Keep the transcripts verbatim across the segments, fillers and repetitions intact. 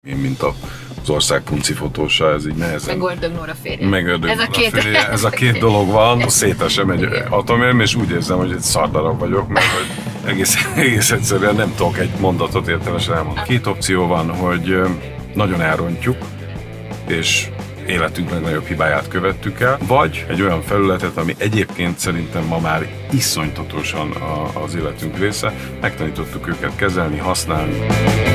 Én, mint a az ország punci fotósa, ez így nehezen. Meg Ördög Nóra férje. Meg Ördög ez, a két... férje. Ez a két dolog van, szétesem egy atomérm, és úgy érzem, hogy egy szardarab vagyok, mert hogy egész, egész egyszerűen nem tudok egy mondatot értelmesen elmondani. Két opció van, hogy nagyon elrontjuk, és életünk legnagyobb hibáját követtük el, vagy egy olyan felületet, ami egyébként szerintem ma már iszonyatosan az életünk része, megtanítottuk őket kezelni, használni.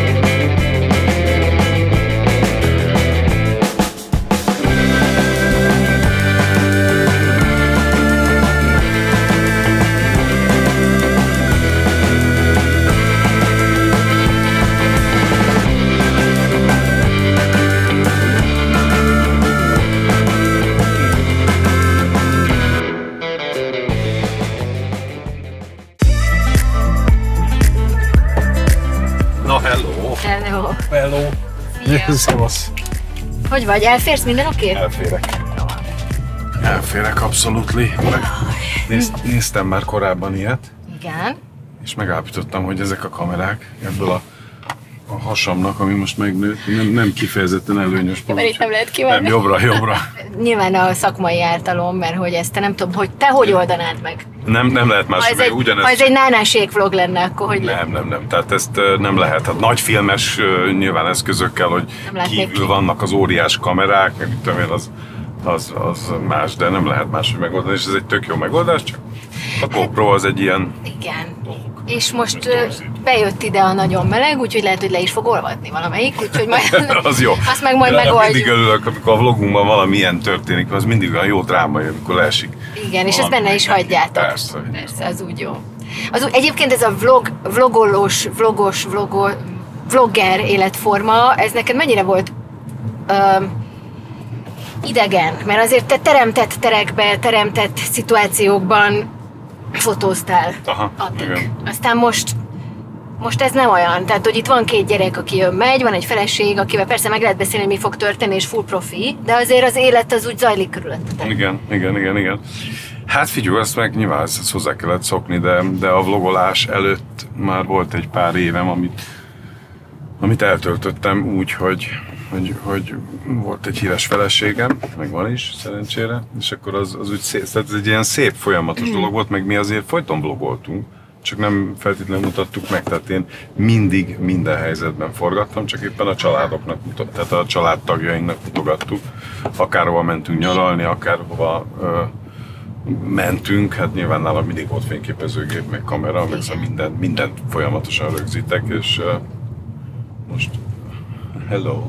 Hello! Hello! Szevasz! Hogy vagy? Elférsz? Minden oké? Okay? Elférek. Elférek, abszolútli. Néz, néztem már korábban ilyet. Igen. És megállapítottam, hogy ezek a kamerák ebből a, a hasamnak, ami most megnőtt, nem, nem kifejezetten előnyös. Mert itt nem lehet kivenni. Nem, jobbra, jobbra. Nyilván a szakmai ártalom, mert hogy ezt te nem tudom, hogy te hogy oldanád meg. Nem, nem lehet más, ha ez, egy, ugyanezt... ha ez egy nánásék vlog lenne, akkor hogy Nem, nem, nem. Tehát ezt nem lehet. Hát nagy filmes nyilván eszközökkel, hogy kívül ki. Vannak az óriás kamerák, meg mit tudom én, az, az, az más, de nem lehet máshogy megoldani, és ez egy tök jó megoldás, csak a GoPro az egy ilyen... Igen. És most bejött ide a nagyon meleg, úgyhogy lehet, hogy le is fog olvadni valamelyik, úgyhogy majd az jó. Azt meg majd de megoldjuk. Mindig örülök, amikor a vlogunkban valami ilyen történik, az mindig olyan jó drámai, amikor leesik. Igen, és ezt benne is hagyjátok. Persze. Persze, az úgy jó. Az, egyébként ez a vlog, vlogolós, vlogos, vlogol, vlogger életforma, ez neked mennyire volt ö, idegen? Mert azért te teremtett terekbe, teremtett szituációkban fotóztál Aha, addig. igen. Aztán most, most ez nem olyan. Tehát, hogy itt van két gyerek, aki jön, megy, van egy feleség, akivel persze meg lehet beszélni, hogy mi fog történni, és full profi, de azért az élet az úgy zajlik körülöttetek. Igen, igen, igen, igen. Hát figyelj, ezt meg nyilván ezt hozzá kellett szokni, de, de a vlogolás előtt már volt egy pár évem, amit, amit eltöltöttem úgy, hogy, hogy, hogy volt egy híres feleségem, meg van is, szerencsére, és akkor az, az úgy szép, tehát ez egy ilyen szép folyamatos mm. dolog volt, meg mi azért folyton vlogoltunk, csak nem feltétlenül mutattuk meg, tehát én mindig, minden helyzetben forgattam, csak éppen a családoknak, tehát a családtagjainknak mutogattuk, akárhova mentünk nyaralni, akárhova ö, mentünk, hát nyilván nálam mindig volt fényképezőgép, meg kamera, meg szóval mindent, mindent folyamatosan rögzítek, és uh, most hello!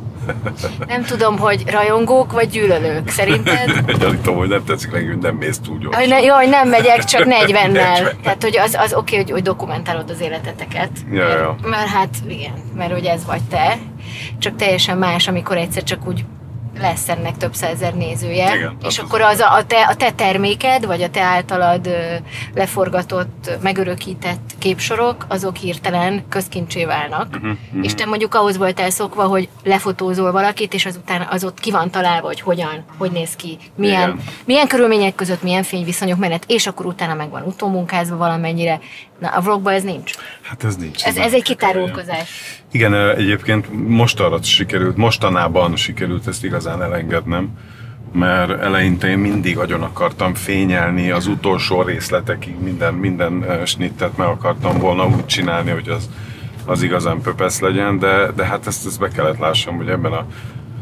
Nem tudom, hogy rajongók vagy gyűlölők, szerinted? Gyanítom, hogy nem tetszik neki, hogy nem mész túl gyorsan. Ne, jó, hogy nem megyek, csak negyvennel. Tehát, hogy az, az oké, okay, hogy, hogy dokumentálod az életeteket. Ja, mert, ja. mert hát igen, mert hogy ez vagy te. Csak teljesen más, amikor egyszer csak úgy lesz ennek több százezer nézője, igen, és akkor az a, a, te, a te terméked, vagy a te általad ö, leforgatott, megörökített képsorok, azok hirtelen közkincsé válnak, uh-huh, uh-huh. és te mondjuk ahhoz voltál szokva, hogy lefotózol valakit, és azután az ott ki van találva, hogy hogyan, hogy néz ki, milyen, milyen körülmények között, milyen fényviszonyok mellett, és akkor utána meg van utómunkázva valamennyire. Na, a vlogban ez nincs. Hát ez nincs. Ez, ez egy kitárulkozás. Igen, egyébként most arra sikerült, mostanában sikerült ezt igazán elengednem, mert eleinte én mindig agyon akartam fényelni az utolsó részletekig, minden, minden snittet meg akartam volna úgy csinálni, hogy az, az igazán pöpesz legyen, de, de hát ezt, ezt be kellett lássam, hogy ebben a,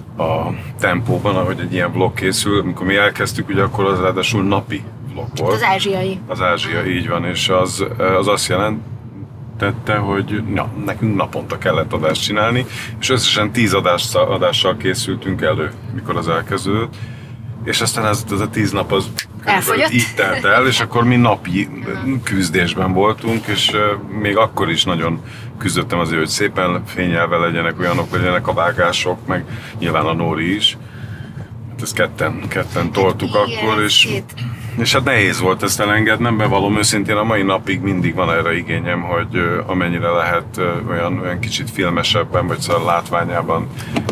a tempóban, ahogy egy ilyen vlog készül, amikor mi elkezdtük, ugye akkor az ráadásul napi vlog volt. Az ázsiai. Az ázsiai, így van, és az, az azt jelentette, hogy ja, nekünk naponta kellett adást csinálni, és összesen tíz adás, adással készültünk elő, mikor az elkezdődött, és aztán ez, ez a tíz nap az így telt el, és akkor mi napi küzdésben voltunk, és még akkor is nagyon küzdöttem azért, hogy szépen fényelve legyenek, olyanok legyenek a vágások, meg nyilván a Nóri is. Hát ezt ketten, ketten toltuk igen, akkor, és, és hát nehéz volt ezt elengednem, bevallom őszintén, a mai napig mindig van erre igényem, hogy amennyire lehet olyan, olyan kicsit filmesebben, vagy szóval látványában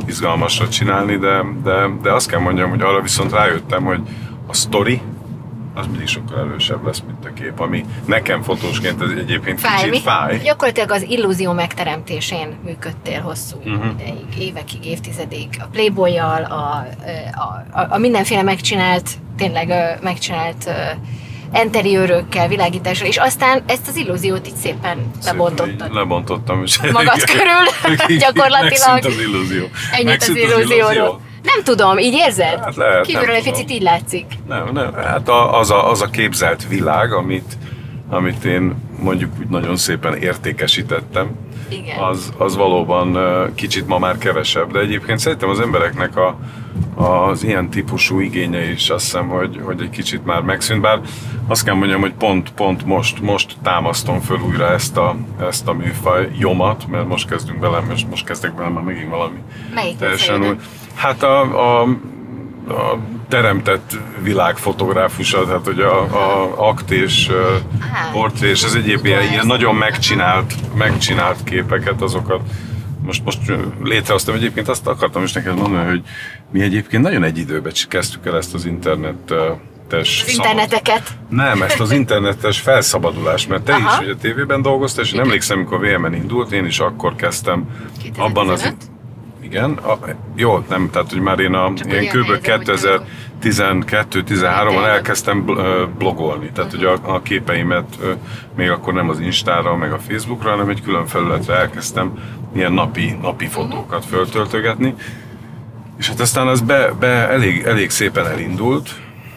izgalmasra csinálni, de, de, de azt kell mondjam, hogy arra viszont rájöttem, hogy a sztori az mindig sokkal erősebb lesz, mint a kép, ami nekem fotósként ez egyébként fáj, kicsit mi? fáj. Gyakorlatilag az illúzió megteremtésén működtél hosszú uh-huh. ideig, évekig, évtizedig. A Playboy-jal, a, a, a, a mindenféle megcsinált, tényleg megcsinált interiőrökkel, világítással, és aztán ezt az illúziót így szépen lebontottad. Lebontottam. És magad körül, gyakorlatilag. Megszűnt az illúzió. Ennyit az illúzióról. Nem tudom, így érzed? Hát lehet, kívülről egy picit így látszik. Nem, nem, hát az a, az a képzelt világ, amit, amit én mondjuk úgy nagyon szépen értékesítettem, igen. Az, az valóban kicsit ma már kevesebb, de egyébként szerintem az embereknek a, az ilyen típusú igénye is azt hiszem, hogy, hogy egy kicsit már megszűnt, bár azt kell mondjam, hogy pont, pont most, most támasztom föl újra ezt a, ezt a műfaj jomat, mert most kezdünk bele, most, most kezdek bele már megint valami Melyik teljesen új. Hát a, a, a teremtett világ fotográfusa, tehát hogy a, a akt és ah, portré, és ez egyéb ilyen, ilyen nagyon megcsinált, megcsinált képeket, azokat most, most létrehoztam. Egyébként azt akartam is neked mondani, hogy mi egyébként nagyon egy időben kezdtük el ezt az internetes... Az interneteket? Szabad... Nem, ezt az internetes felszabadulást, mert te aha. is ugye tévében dolgoztál, és én emlékszem, amikor vé em-en indult, én is akkor kezdtem kétezer-tizenöt? Abban az... Igen, a, jó, nem, tehát hogy már én, a, én kb. kétezer-tizenkettő tizenháromban elkezdtem blogolni, tehát hogy a, a képeimet még akkor nem az Instára, meg a Facebookra, hanem egy külön felületre elkezdtem ilyen napi, napi fotókat föltöltögetni, és hát aztán az be, be elég, elég szépen elindult,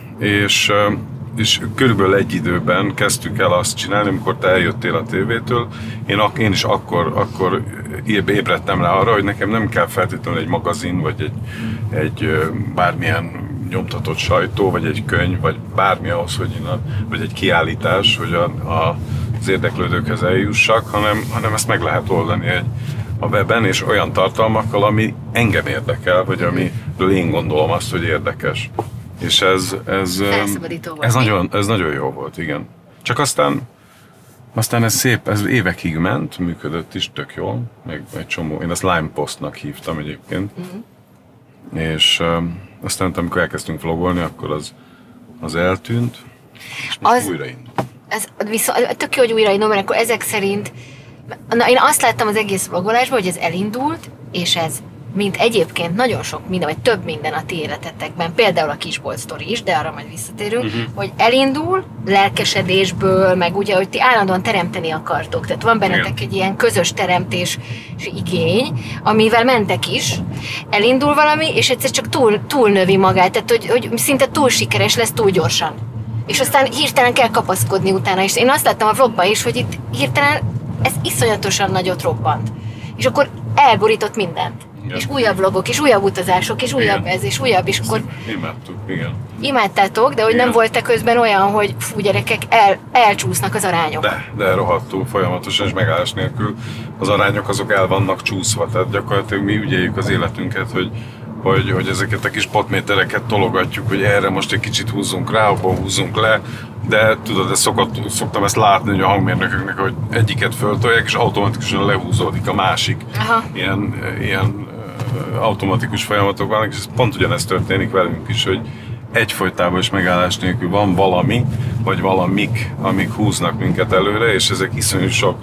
és, és körülbelül egy időben kezdtük el azt csinálni, amikor te eljöttél a tévétől, én, én is akkor, akkor ébredtem rá arra, hogy nekem nem kell feltétlenül egy magazin, vagy egy, egy bármilyen nyomtatott sajtó, vagy egy könyv, vagy bármi ahhoz, hogy én a, vagy egy kiállítás, hogy a, a, az érdeklődőkhez eljussak, hanem, hanem ezt meg lehet oldani egy, a weben, és olyan tartalmakkal, ami engem érdekel, vagy amiről én gondolom azt, hogy érdekes. És ez, ez, ez, nagyon, ez nagyon jó volt, igen. Csak aztán Aztán ez szép, ez évekig ment, működött is tök jól, meg egy csomó, én ezt Lime Postnak hívtam egyébként, mm-hmm. és um, aztán amikor elkezdtünk vlogolni, akkor az, az eltűnt, és most újraindult. Ez viszont tök jó, hogy újraindul, mert akkor ezek szerint, na én azt láttam az egész vlogolásban, hogy ez elindult, és ez mint egyébként nagyon sok minden, vagy több minden a ti életetekben, például a Kisbolt sztori is, de arra majd visszatérünk, uh-huh. hogy elindul lelkesedésből, meg ugye, hogy ti állandóan teremteni akartok. Tehát van bennetek igen. egy ilyen közös teremtés igény, amivel mentek is. Elindul valami, és egyszer csak túl, túlnövi magát, tehát hogy, hogy szinte túl sikeres lesz túl gyorsan. És aztán hirtelen kell kapaszkodni utána. És én azt láttam a vlogban is, hogy itt hirtelen ez iszonyatosan nagyot robbant. És akkor elborított mindent. Igen. És újabb vlogok, és újabb utazások, és újabb igen. ez, és újabb, és akkor... Imádtuk, igen. Imádtátok, de hogy igen. nem volt-e közben olyan, hogy fú, gyerekek, el, elcsúsznak az arányok? De, de rohadtul, folyamatosan és megállás nélkül az arányok azok el vannak csúszva, tehát gyakorlatilag mi ügyeljük az életünket, hogy, hogy, hogy ezeket a kis potmétereket tologatjuk, hogy erre most egy kicsit húzzunk rá, abban húzzunk le, de tudod, ezt szokott, szoktam ezt látni, hogy a hangmérnököknek, hogy egyiket föltolják, és automatikusan lehúzódik a másik. Aha. Ilyen, ilyen automatikus folyamatok vannak, és ez pont ugyanezt történik velünk is, hogy egyfolytában is megállás nélkül van valami, vagy valamik, amik húznak minket előre, és ezek iszonyú sok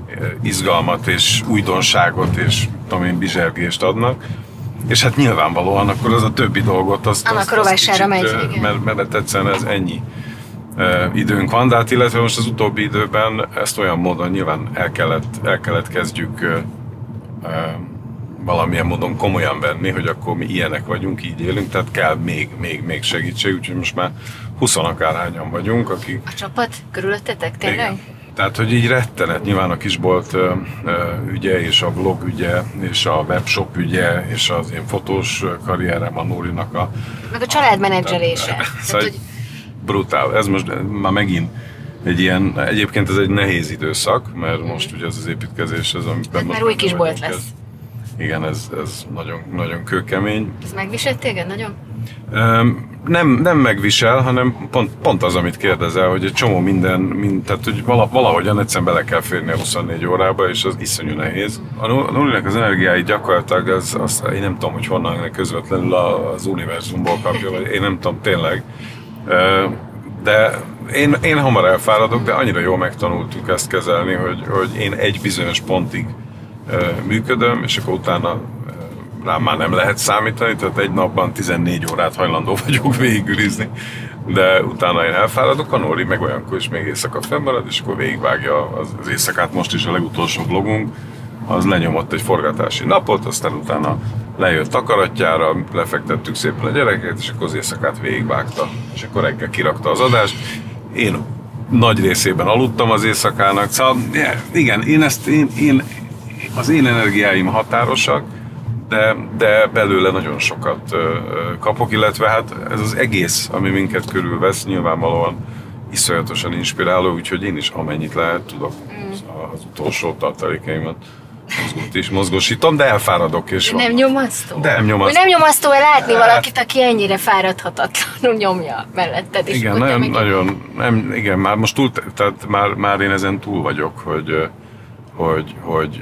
izgalmat és újdonságot és tudom én, bizsergést adnak. És hát nyilvánvalóan akkor az a többi dolgot azt, annak azt, rovására megy, mert, mert egyszerűen ez ennyi uh, időnk van, de hát illetve most az utóbbi időben ezt olyan módon nyilván el kellett, el kellett kezdjük uh, uh, valamilyen módon komolyan venni, hogy akkor mi ilyenek vagyunk, így élünk, tehát kell még, még, még segítség, úgyhogy most már húsz akárhányan vagyunk, akik... A csapat körülöttetek tényleg? Igen. Tehát, hogy így rettenet, nyilván a Kisbolt ö, ö, ügye, és a vlog ügye, és a webshop ügye, és az én fotós karrierem, a Nórinak a... Meg a családmenedzselése. Szóval hogy... brutál. Ez most már megint egy ilyen, egyébként ez egy nehéz időszak, mert most ugye ez az építkezés, ez amiben... Mert új Kisbolt lesz. Ez, igen, ez, ez nagyon, nagyon kőkemény. Ez megviselt téged nagyon? Um, nem, nem megvisel, hanem pont, pont az, amit kérdezel, hogy egy csomó minden, mind, tehát hogy valahogyan egyszerűen bele kell férni a huszonnégy órába, és az iszonyú nehéz. A Nórinak az energiái gyakorlatilag, az, az, én nem tudom, hogy honnan közvetlenül az univerzumból kapja, vagy én nem tudom tényleg. Uh, De én, én hamar elfáradok, de annyira jól megtanultuk ezt kezelni, hogy, hogy én egy bizonyos pontig uh, működöm, és akkor utána uh, rám már nem lehet számítani, tehát egy napban tizennégy órát hajlandó vagyok végigürizni, de utána én elfáradok, a Nóri meg olyankor is még éjszaka fennmarad, és akkor végigvágja az, az éjszakát. Most is a legutolsó vlogunk, az lenyomott egy forgatási napot, aztán utána lejött akaratjára, lefektettük szépen a gyereket, és akkor az éjszakát végigvágta, és akkor reggel kirakta az adást. Én nagy részében aludtam az éjszakának, szóval igen, én ezt, én, én, az én energiáim határosak, de, de belőle nagyon sokat kapok, illetve hát ez az egész, ami minket körülvesz, nyilvánvalóan iszonyatosan inspiráló, úgyhogy én is amennyit lehet tudok az utolsó tartalékaimat mozgót is mozgósítom, de elfáradok és nem nyomasztó? De nem nyomasztó. Nem nyomasztó látni hát, valakit, aki ennyire fáradhatatlanul nyomja melletted. És igen, nagyon, nagyon, nem, igen, már most túl, tehát már, már én ezen túl vagyok, hogy, hogy, hogy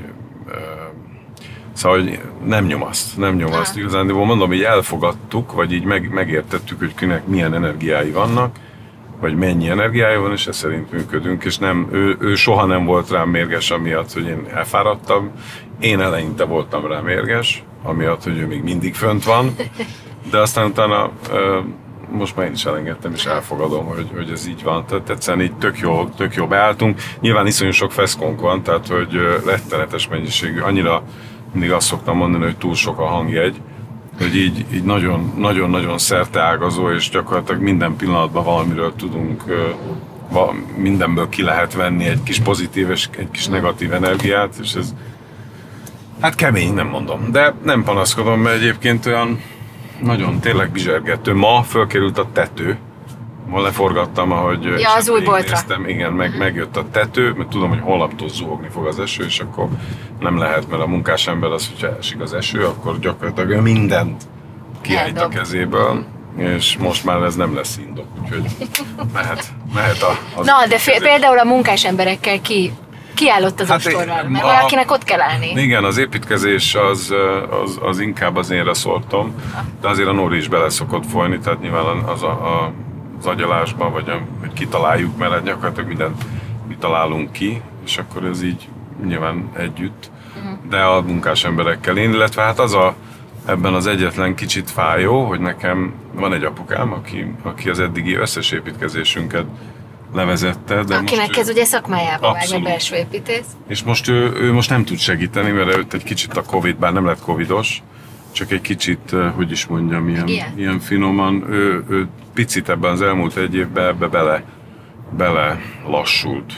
szóval, hogy nem nyomaszt, nem nyomaszt. Ah. Igazán, de mondom, hogy elfogadtuk, vagy így meg, megértettük, hogy kinek milyen energiái vannak, vagy mennyi energiája van, és ez szerint működünk, és nem, ő, ő soha nem volt rám mérges amiatt, hogy én elfáradtam. Én eleinte voltam rám mérges, amiatt, hogy ő még mindig fönt van, de aztán utána most már én is elengedtem, és elfogadom, hogy, hogy ez így van. Tehát egyszerűen így tök jó, tök jó beálltunk. Nyilván iszonyú sok feszkónk van, tehát hogy rettenetes mennyiségű, annyira mindig azt szoktam mondani, hogy túl sok a hangjegy, hogy így, így nagyon, nagyon-nagyon szerteágazó, és gyakorlatilag minden pillanatban valamiről tudunk, mindenből ki lehet venni egy kis pozitív és egy kis negatív energiát, és ez hát kemény, nem mondom, de nem panaszkodom, mert egyébként olyan nagyon tényleg bizsergető. Ma fölkerült a tető, ma leforgattam, ahogy ja, az új boltra. Igen, meg, megjött a tető, mert tudom, hogy holnaptól zuhogni fog az eső, és akkor nem lehet, mert a munkásember az, hogyha esik az eső, akkor gyakorlatilag mindent kiejt a kezéből, és most már ez nem lesz indok, úgyhogy mehet, mehet a... Az Na, de fél, például a munkás emberekkel ki, kiállott az hát ostorral, mert a, valakinek ott kell állni. Igen, az építkezés az, az, az inkább az énre szóltam, de azért a Nóri is bele szokott folyni, tehát nyilván az a, a az agyalásban, vagy a, hogy kitaláljuk, mert gyakorlatilag mindent mi találunk ki, és akkor ez így nyilván együtt, uh-huh. de a munkás emberekkel én, illetve hát az a, ebben az egyetlen kicsit fájó, hogy nekem van egy apukám, aki, aki az eddigi összes építkezésünket levezette. De akinek most ez ő, ugye szakmájában vág, a belső építész. És most ő, ő most nem tud segíteni, mert őt egy kicsit a Covid, bár nem lett covidos, csak egy kicsit, hogy is mondjam, ilyen, ilyen finoman, ő, ő picit ebben az elmúlt egy évben ebbe bele, bele lassult.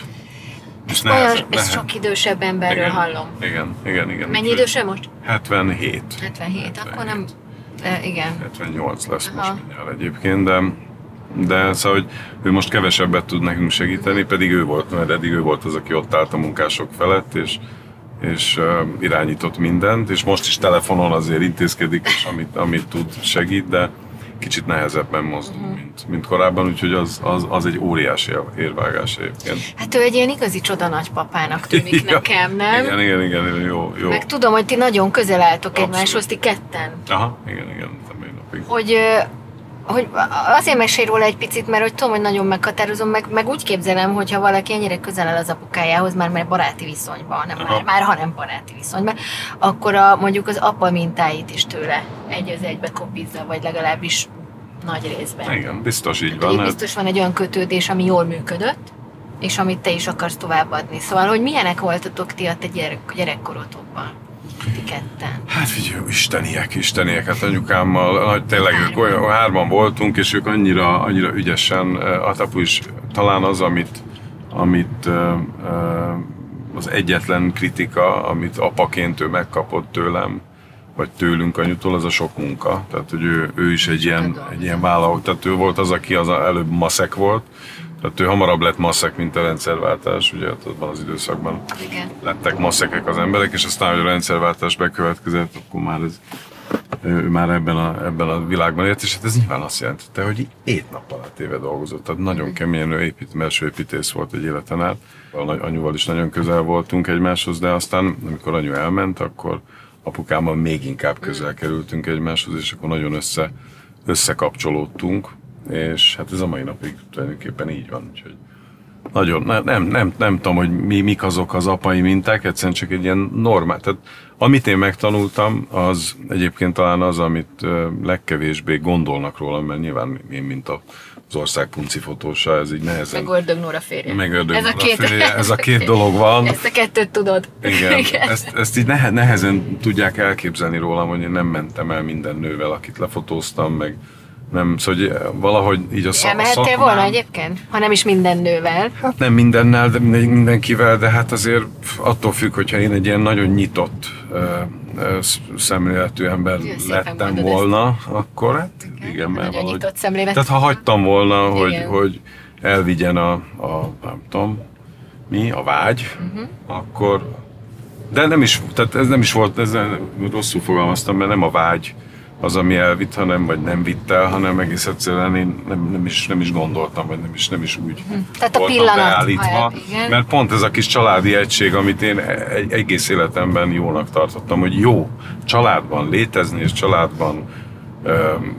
És nehezebb, ez nehez... sok idősebb emberről igen, hallom. Igen, igen, igen. Mennyi idősebb most? hetvenhét. hetvenhét, akkor nem, de igen. hetvennyolc lesz aha. most mindjárt egyébként, de, de szóval, hogy ő most kevesebbet tud nekünk segíteni, pedig ő volt, mert eddig ő volt az, aki ott állt a munkások felett, és és uh, irányított mindent, és most is telefonon azért intézkedik, és amit, amit tud segít, de kicsit nehezebben mozdul, uh-huh. mint, mint korábban, úgyhogy az, az, az egy óriási érvágás egyébként. Hát ő egy ilyen igazi csoda nagypapának tűnik ja, nekem, nem? Igen, igen, igen, jó, jó. Meg tudom, hogy ti nagyon közel álltok egymáshoz, ti ketten. Aha, igen, igen, mai napig. Hogy, hogy azért mesélj róla egy picit, mert hogy tudom, hogy nagyon meghatározom, meg, meg úgy képzelem, hogy ha valaki ennyire közel áll az apukájához, már, már baráti viszonyban, nem már, már, ha nem baráti viszonyban, akkor a, mondjuk az apa mintáit is tőle egy az egybe kopizza, vagy legalábbis nagy részben. Igen, biztos így tehát, van. Biztos van egy olyan kötődés, ami jól működött, és amit te is akarsz továbbadni. Szóval, hogy milyenek voltatok ti a te gyerek, gyerekkorotokban? Ti ketten. Hát figyelj, isteniek, isteniek, hát anyukámmal, tényleg ők olyan, hárman voltunk, és ők annyira, annyira ügyesen, a apu is talán az, amit, amit az egyetlen kritika, amit apaként ő megkapott tőlem, vagy tőlünk anyutól, az a sok munka. Tehát, hogy ő, ő is egy ilyen, egy ilyen vállaló, tehát ő volt az, aki az előbb maszek volt, tehát ő hamarabb lett maszek, mint a rendszerváltás, ugye abban az időszakban igen. lettek maszekek az emberek, és aztán, hogy a rendszerváltás bekövetkezett, akkor már ez, ő már ebben a, ebben a világban élt, és hát ez nyilván azt jelentette, hogy hét nap alatt éve dolgozott, tehát nagyon keményen ő épít, belső építész volt egy életen át. Anyuval is nagyon közel voltunk egymáshoz, de aztán, amikor anyu elment, akkor apukámmal még inkább közel kerültünk egymáshoz, és akkor nagyon össze, összekapcsolódtunk. és hát ez a mai napig tulajdonképpen így van, úgyhogy nagyon, nem, nem, nem, nem tudom, hogy mi, mik azok az apai minták, egyszerűen csak egy ilyen normál. Tehát amit én megtanultam, az egyébként talán az, amit legkevésbé gondolnak róla, mert nyilván én, mint az ország puncifotósa, ez így nehezen. Meg Ördög Nóra férje. Meg Ördög ez, a két, férje. ez a két dolog van. Ezt a kettőt tudod. Igen, Igen. Ezt, ezt így nehe, nehezen tudják elképzelni rólam, hogy én nem mentem el minden nővel, akit lefotóztam, meg nem, szóval hogy valahogy így a szak, elmehettél szakmám... volna egyébként? Ha nem is minden nővel. Hát nem mindennel, de mindenkivel, de hát azért attól függ, hogyha én egy ilyen nagyon nyitott ö, ö, szemléletű ember Jö, lettem volna, ezt. akkor hát igen, igen mert nagyon valahogy... nyitott szemlélet. Tehát ha hagytam volna, hogy, igen. hogy elvigyen a, a, nem tudom, mi, a vágy, uh-huh. akkor... De nem is, tehát ez nem is volt, ez rosszul fogalmaztam, mert nem a vágy az, ami elvitt, hanem, vagy nem vitt el, hanem egész egyszerűen én nem, nem, is, nem is gondoltam, vagy nem is, nem is úgy hm. Tehát a voltam pillanat, beállítva. El, mert pont ez a kis családi egység, amit én egy, egész életemben jónak tartottam, hogy jó családban létezni, és családban öm,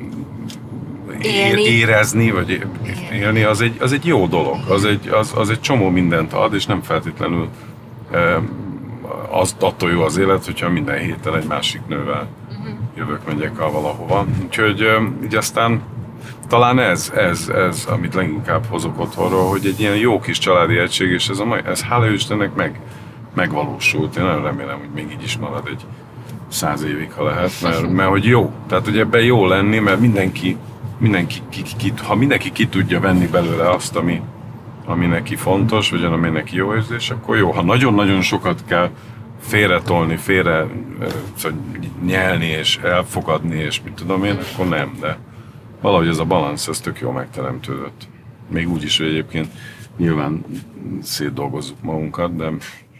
ér, érezni, vagy élni, az egy, az egy jó dolog. Az egy, az, az egy csomó mindent ad, és nem feltétlenül öm, az, attól jó az élet, hogyha minden héten egy másik nővel jövök, megyek el valahova. Úgyhogy így aztán talán ez, ez, ez, amit leginkább hozok otthonról, hogy egy ilyen jó kis családi egység, és ez, a mai, ez hála Istennek meg, megvalósult. Én nagyon remélem, hogy még így is marad egy száz évig, ha lehet, mert, mert hogy jó. Tehát, hogy ebben jó lenni, mert mindenki, mindenki ki, ki, ha mindenki ki tudja venni belőle azt, ami, ami neki fontos, vagy ami neki jó érzés, akkor jó. Ha nagyon-nagyon sokat kell félretolni, félre szóval nyelni és elfogadni, és mit tudom én, akkor nem, de valahogy ez a balansz, ez tök jól megteremtődött. Még úgy is, hogy egyébként nyilván szétdolgozzuk magunkat, de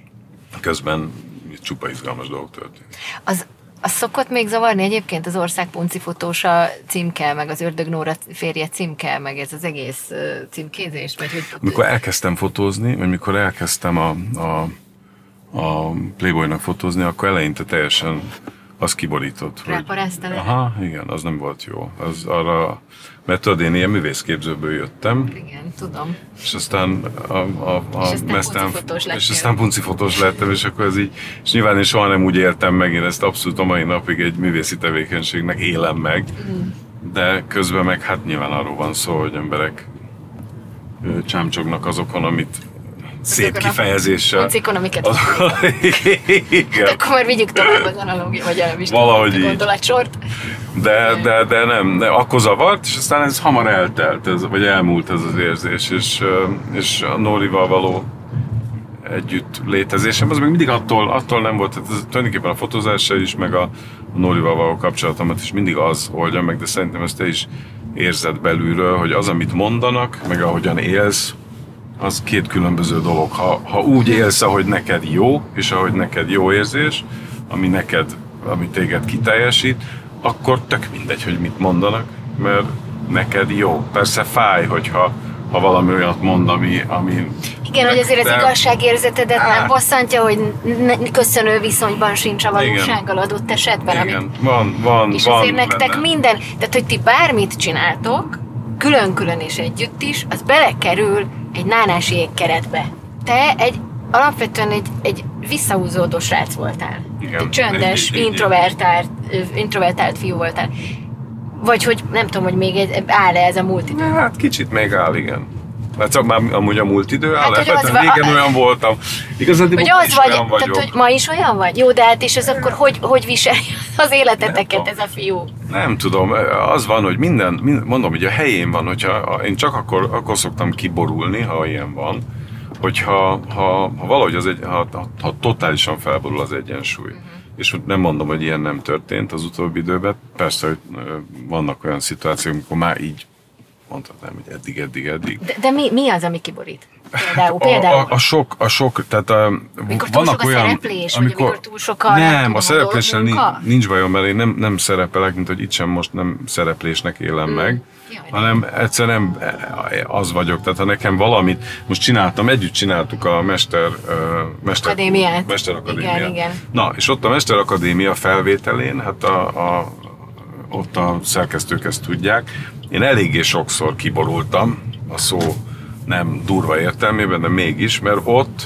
közben csupa izgalmas dolgok történik. Az, az szokott még zavarni egyébként az ország puncifotósa címke, meg az Ördög Nóra férje címke, meg ez az egész címkézés? Vagy hogy... Mikor elkezdtem fotózni, vagy mikor elkezdtem a, a a Playboynak fotózni, akkor eleinte teljesen az kiborított. Ráparáztál? Aha, igen, az nem volt jó. Az arra, mert tudod, én ilyen művészképzőből jöttem. Igen, tudom. És aztán a, a, a és aztán mesztán, puncifotós lettem. És aztán puncifotós lettem, és akkor ez így, és nyilván én soha nem úgy éltem meg, én ezt abszolút a mai napig egy művészi tevékenységnek élem meg, mm. de közben meg hát nyilván arról van szó, hogy emberek csámcsognak azokon, amit szép kifejezéssel. Puncikon, amiket igen. De akkor már vigyük tovább az analógia, vagy nem is valahogy így. Gondolatsort. De, de, de nem, de akkor zavart, és aztán ez hamar eltelt, ez, vagy elmúlt ez az érzés, és, és a Nórival való együtt létezésem, az még mindig attól, attól nem volt, tehát ez tulajdonképpen a fotózással is, meg a Nórival való kapcsolatomat is mindig az oldja meg, de szerintem ezt te is érzed belülről, hogy az, amit mondanak, meg ahogyan élsz, az két különböző dolog. Ha, ha úgy élsz, ahogy neked jó, és ahogy neked jó érzés, ami neked, ami téged kiteljesít, akkor tök mindegy, hogy mit mondanak, mert neked jó. Persze fáj, hogyha ha valami olyat mond, ami... ami igen, hogy azért az igazságérzetedet á, nem bosszantja, hogy köszönő viszonyban sincs a valósággal adott esetben. Igen, amit, van, van, és van azért nektek benne. minden, tehát hogy ti bármit csináltok, külön-külön és együtt is, az belekerül egy nánási égkeretbe. Te egy alapvetően egy, egy visszahúzódó srác voltál. Igen, egy csöndes, egy, egy, introvertált, introvertált fiú voltál. Vagy hogy nem tudom, hogy még egy, áll-e ez a múlt idő? Hát kicsit még áll, igen. Hát már amúgy a múlt idő áll, hát, hát, régen a... olyan voltam. Igazán hogy az vagy, olyan tehát, hogy ma is olyan vagy? Jó, de hát és ez akkor hogy, hogy viseli az életeteket ez a fiú? Nem tudom, az van, hogy minden, minden mondom, hogy a helyén van, hogyha én csak akkor, akkor szoktam kiborulni, ha ilyen van, hogyha ha, ha valahogy az egy, ha, ha, ha totálisan felborul az egyensúly. Uh-huh. És nem mondom, hogy ilyen nem történt az utóbbi időben. Persze, hogy vannak olyan szituációk, amikor már így mondhatnám, hogy eddig, eddig, eddig. De, de mi, mi az, ami kiborít? Például, például. A, a, a sok, a sok, tehát a, mikor túl vannak sok a olyan, szereplés, amikor, vagy amikor túl sok a nem, a szerepléssel nincs, munka? nincs bajom, mert én nem, nem szerepelek, mint hogy itt sem most nem szereplésnek élem mm. meg, Jaj, hanem egyszerűen az vagyok, tehát ha nekem valamit, most csináltam, együtt csináltuk a Mester, uh, Mester Akadémiát. Mester Akadémiát. Igen, igen. Na, és ott a Mester Akadémia felvételén, hát a, a, ott a szerkesztők ezt tudják, én eléggé sokszor kiborultam, a szó nem durva értelmében, de mégis, mert ott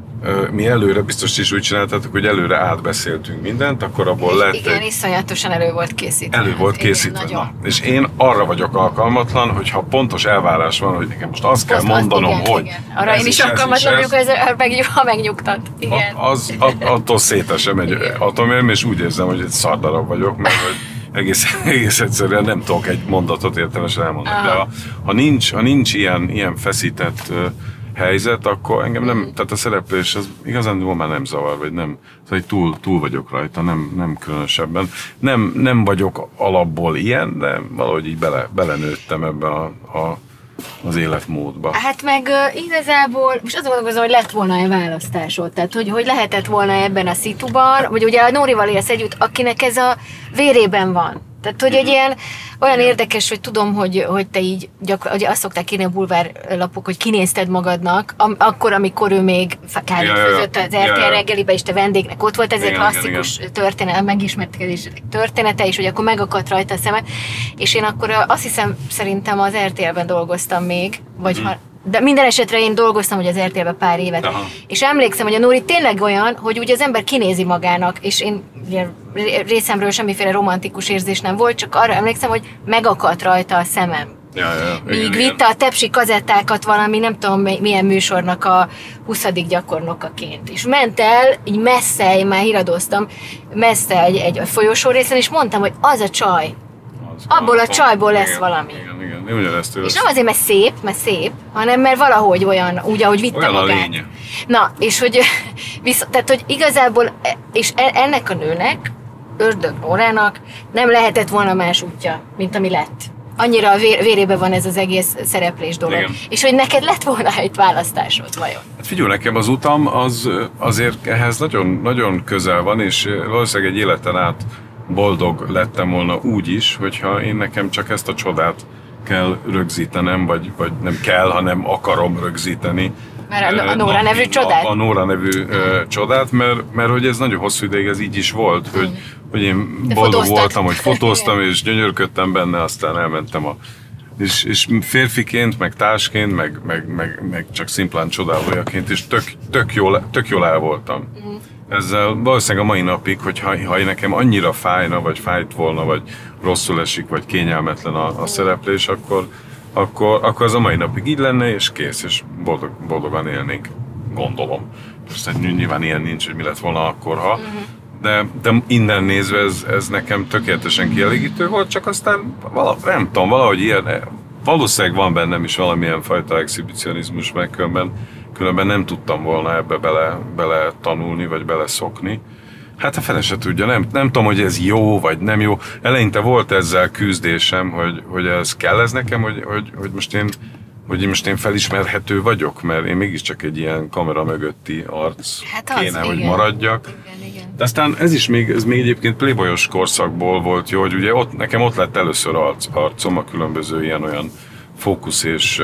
mi előre, biztos is úgy csináltatok, hogy előre átbeszéltünk mindent, akkor abból lett igen, egy... iszonyatosan elő volt készítve. Elő volt készítve. Igen, na. És én arra vagyok alkalmatlan, hogyha pontos elvárás van, hogy nekem most azt kell Post, mondanom, az, igen, hogy... Igen. Arra én is alkalmatlan vagyok, ez, ez, ha megnyugtat. Igen. Az, attól szétesem egy atomérm, és úgy érzem, hogy egy szardarab vagyok, mert hogy egész, egész egyszerűen nem tudok egy mondatot értelmesen elmondani. Aha. De ha, ha nincs, ha nincs ilyen, ilyen feszített helyzet, akkor engem nem, tehát a szereplés az igazán már nem zavar, vagy nem, szóval túl, túl vagyok rajta, nem, nem különösebben. Nem, nem vagyok alapból ilyen, de valahogy így bele, belenőttem ebbe a, a, az életmódba. Hát meg uh, igazából, most azt gondolom, hogy lett volna-e választásod, tehát hogy, hogy lehetett volna ebben a szituban, vagy ugye a Nórival élsz együtt, akinek ez a vérében van. Tehát, hogy egy ilyen, olyan érdekes, hogy tudom, hogy, hogy te így, gyakor, ugye azt szokták írni a bulvárlapok, hogy kinézted magadnak, am, akkor, amikor ő még kárít ja, főzött az er té el reggelibe, és te vendégnek ott volt, ez egy klasszikus igen, történet, megismertekedés története, és hogy akkor megakadt rajta a szemed, és én akkor azt hiszem, szerintem az er té el-ben dolgoztam még, vagy hmm. ha de minden esetre én dolgoztam, hogy az er té el-ben pár évet. Aha. És emlékszem, hogy a Nóri tényleg olyan, hogy ugye az ember kinézi magának, és én ugye, részemről semmiféle romantikus érzés nem volt, csak arra emlékszem, hogy megakadt rajta a szemem. Ja, ja, Míg vitte a tepsi kazettákat valami, nem tudom milyen műsornak a huszadik gyakornokaként. És ment el, így messze, én már híradoztam, messze egy, egy folyosó részen, és mondtam, hogy az a csaj. Az abból a csajból lesz igen, valami. Igen, igen, ugyanezt és nem azért, mert szép, mert szép, hanem mert valahogy olyan, úgy, ahogy vitte olyan magát. A lénye. Na, és hogy, visz, tehát, hogy igazából, és ennek a nőnek, Ördög Nórának nem lehetett volna más útja, mint ami lett. Annyira a vér, vérében van ez az egész szereplés dolog. Igen. És hogy neked lett volna egy választásod, vajon? Hát figyelj, nekem az utam az azért ehhez nagyon, nagyon közel van, és valószínűleg egy életen át boldog lettem volna úgy is, hogyha én nekem csak ezt a csodát kell rögzítenem, vagy, vagy nem kell, hanem akarom rögzíteni. Mert a, a Nóra nevű csodát? A, a Nóra nevű uh, csodát, mert, mert hogy ez nagyon hosszú ideig ez így is volt, hogy, mm. hogy én De boldog fotóztad. voltam, hogy fotóztam, és gyönyörködtem benne, aztán elmentem a... És, és férfiként, meg társként, meg, meg, meg, meg csak szimplán csodálójaként, és tök, tök, jól, tök jól el voltam. Mm. Ezzel valószínűleg a mai napig, hogyha ha nekem annyira fájna, vagy fájt volna, vagy rosszul esik, vagy kényelmetlen a, a szereplés, akkor, akkor, akkor az a mai napig így lenne, és kész, és boldog, boldogan élnénk, gondolom. Most nyilván ilyen nincs, hogy mi lett volna akkor, ha. De, de innen nézve ez, ez nekem tökéletesen kielégítő volt, csak aztán vala, nem tudom, valahogy ilyen, valószínűleg van bennem is valamilyen fajta exhibicionizmus, meg különben, különben nem tudtam volna ebbe bele, bele tanulni, vagy bele szokni. Hát a fele se tudja, nem, nem tudom, hogy ez jó, vagy nem jó. Eleinte volt ezzel küzdésem, hogy, hogy ez kell ez nekem, hogy, hogy, hogy, most én, hogy most én felismerhető vagyok, mert én mégiscsak egy ilyen kamera mögötti arc hát az, kéne, igen. hogy maradjak. Igen, igen. De aztán ez is még, ez még egyébként playboyos korszakból volt jó, hogy ugye ott, nekem ott lett először arc, arcom a különböző ilyen-olyan fókusz és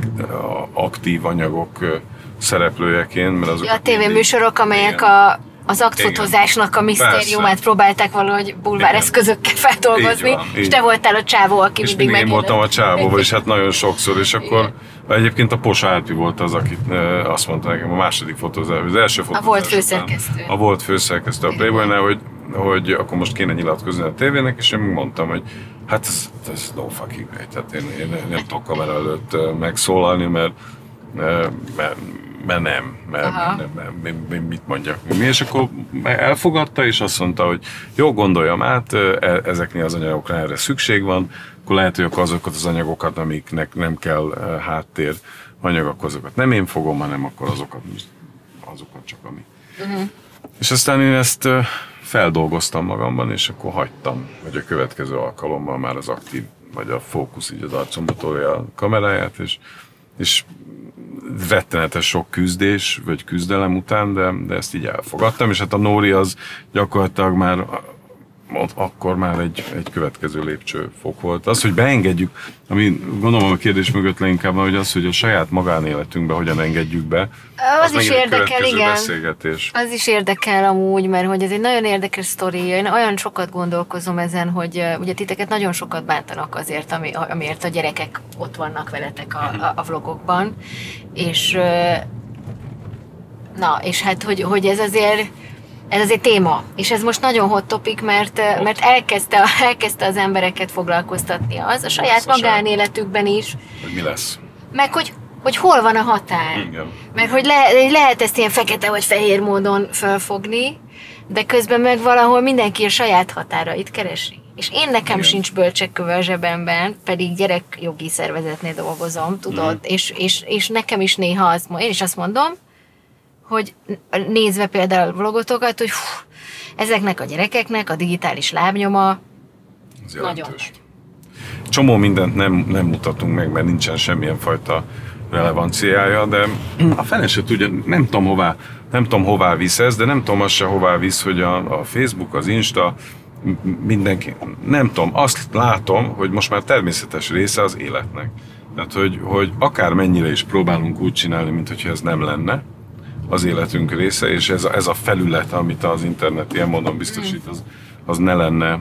uh, aktív anyagok szereplőjeként, mert azok... Ja, a tévéműsorok, amelyek a, az aktfotózásnak a misztériumát Persze. próbálták valahogy bulváreszközökkel feldolgozni, van, és te voltál a csávó, aki és mindig megjelent. És voltam a csávó, vagyis hát nagyon sokszor, és akkor igen. egyébként a Pos Árpi volt az, akit azt mondta nekem a második fotózás, az első fotózás. A volt főszerkesztő. A volt főszerkesztő a Playboynál, hogy, hogy akkor most kéne nyilatkozni a tévének, és én mondtam, hogy hát ez, ez no fucking way, tehát én, én nem tudok kamera előtt megszólalni, mert, mert mert nem, mert, mert, mert, mert mit mondjak mi, és akkor elfogadta, és azt mondta, hogy jó, gondoljam át, ezeknél az anyagokra erre szükség van, akkor lehet, hogy akkor azokat az anyagokat, amiknek nem kell háttér anyagok, azokat nem én fogom, hanem akkor azokat, azokat csak ami. Uh-huh. És aztán én ezt feldolgoztam magamban, és akkor hagytam, hogy a következő alkalommal már az aktív, vagy a fókusz így az arcomba tolja a kameráját, és, és rettenetes sok küzdés, vagy küzdelem után, de, de ezt így elfogadtam, és hát a Nóri az gyakorlatilag már akkor már egy, egy következő lépcsőfok volt. Az, hogy beengedjük, ami gondolom a kérdés mögött leginkább, hogy az, hogy a saját magánéletünkbe hogyan engedjük be, az, az is érdekel, igen. Beszélgetés. Az is érdekel amúgy, mert hogy ez egy nagyon érdekes sztori. Én olyan sokat gondolkozom ezen, hogy uh, ugye titeket nagyon sokat bántanak azért, ami, amiért a gyerekek ott vannak veletek a, a, a vlogokban. És uh, na, és hát, hogy, hogy ez azért Ez azért téma, és ez most nagyon hot topic, mert, mert elkezdte, elkezdte az embereket foglalkoztatni az, a saját magánéletükben is. Hogy mi lesz. Meg hogy, hogy hol van a határ. Igen. Mert hogy le, lehet ezt ilyen fekete vagy fehér módon felfogni, de közben meg valahol mindenki a saját határait keresi. És én nekem Igen. sincs bölcsekköve a zsebemben, pedig gyerekjogi szervezetnél dolgozom, tudod, mm. és, és, és nekem is néha azt mondom, én is azt mondom, hogy nézve például a vlogotokat, hogy hú, ezeknek a gyerekeknek a digitális lábnyoma ez jelentős. Csomó mindent nem, nem mutatunk meg, mert nincsen semmilyen fajta relevanciája, de a fene se tudja, nem tudom hová, nem tudom hová visz ez, de nem tudom azt se hová visz, hogy a, a Facebook, az Insta, mindenki, nem tudom, azt látom, hogy most már természetes része az életnek. Tehát, hogy, hogy akár mennyire is próbálunk úgy csinálni, mint hogyha ez nem lenne, az életünk része, és ez a, ez a felület, amit az internet ilyen módon biztosít, az, az ne lenne,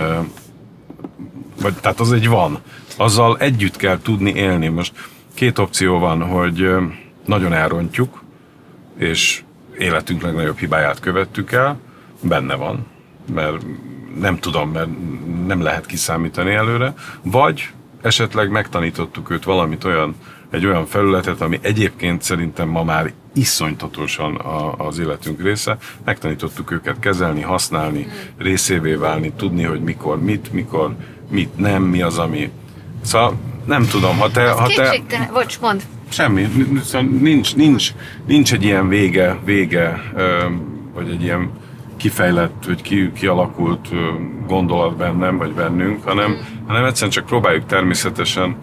vagy, tehát az egy van. Azzal együtt kell tudni élni. Most két opció van, hogy nagyon elrontjuk, és életünk legnagyobb hibáját követtük el, benne van, mert nem tudom, mert nem lehet kiszámítani előre, vagy esetleg megtanítottuk őt valamit olyan, egy olyan felületet, ami egyébként szerintem ma már iszonytatosan az életünk része. Megtanítottuk őket kezelni, használni, részévé válni, tudni, hogy mikor mit, mikor mit nem, mi az, ami... Szóval nem tudom, ha te... Ha te... Bocs, mondd. Semmi, szóval nincs, nincs, nincs egy ilyen vége, vége, vagy egy ilyen kifejlett, vagy ki, kialakult gondolat bennem, vagy bennünk, hanem, hanem egyszerűen csak próbáljuk természetesen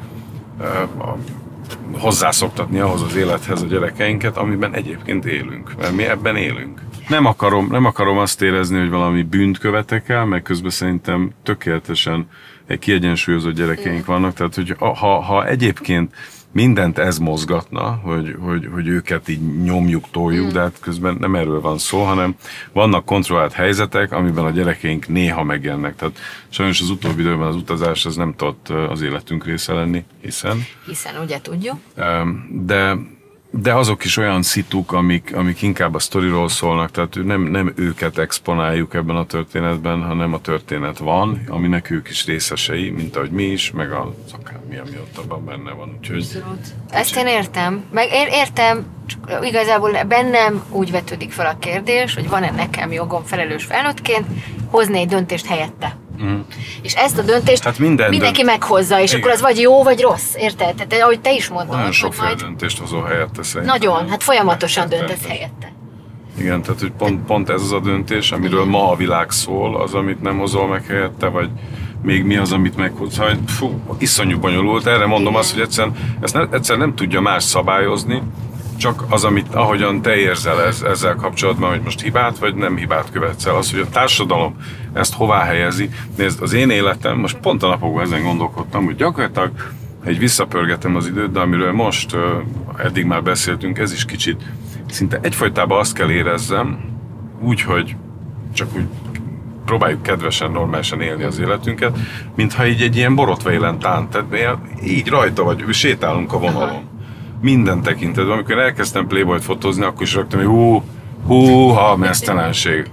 hozzászoktatni ahhoz az élethez a gyerekeinket, amiben egyébként élünk, mert mi ebben élünk. Nem akarom, nem akarom azt érezni, hogy valami bűnt követek el, meg közben szerintem tökéletesen egy kiegyensúlyozott gyerekeink vannak, tehát hogy ha, ha egyébként mindent ez mozgatna, hogy, hogy, hogy őket így nyomjuk, toljuk, de hát közben nem erről van szó, hanem vannak kontrollált helyzetek, amiben a gyerekeink néha megjelennek. Tehát sajnos az utóbbi időben az utazás az nem tudott az életünk része lenni, hiszen... Hiszen, ugye tudjuk. De, de azok is olyan szituk, amik, amik inkább a sztoriról szólnak, tehát nem, nem őket exponáljuk ebben a történetben, hanem a történet van, aminek ők is részesei, mint ahogy mi is, meg az akármi, ami ott abban benne van. Úgyhogy, ezt én értem. Meg én értem, csak igazából bennem úgy vetődik fel a kérdés, hogy van-e nekem jogom felelős felnőttként hozni egy döntést helyette. Mm. És ezt a döntést hát minden mindenki dönt... meghozza, és igen. Akkor az vagy jó, vagy rossz, érted? Tehát ahogy te is mondod. Nagyon sokféle majd... döntést hozol helyette szerintem. Nagyon, hát folyamatosan döntesz helyette. Igen, tehát hogy pont, pont ez az a döntés, amiről ma a világ szól, az, amit nem hozol meg helyette, vagy még mi az, amit meghozol. Fú, iszonyú bonyolult, erre mondom igen. Azt, hogy egyszerűen, ezt ne, egyszerűen nem tudja más szabályozni, csak az, amit, ahogyan te érzel ez, ezzel kapcsolatban, hogy most hibát vagy nem hibát követsz el. Az, hogy a társadalom ezt hová helyezi. Nézd, az én életem, most pont a napokban ezen gondolkodtam, hogy gyakorlatilag egy visszapörgetem az időt, de amiről most eddig már beszéltünk, ez is kicsit szinte egyfajtában azt kell érezzem, úgy, hogy csak úgy próbáljuk kedvesen, normálisan élni az életünket, mintha így egy ilyen borotva élen tán, tehát így rajta vagy, sétálunk a vonalon. Minden tekintetben. Amikor elkezdtem Playboyt fotózni, akkor is raktam, hogy hú, húha, meztelenség.